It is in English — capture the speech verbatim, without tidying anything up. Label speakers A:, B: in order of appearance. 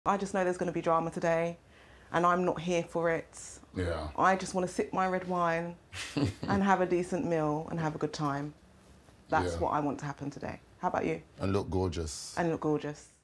A: I just know there's going to be drama today, and I'm not here for it.
B: Yeah.
A: I just want to sip my red wine and have a decent meal and have a good time. That's
B: yeah.
A: what I want to happen today. How about you?
B: And look gorgeous.
A: And look gorgeous.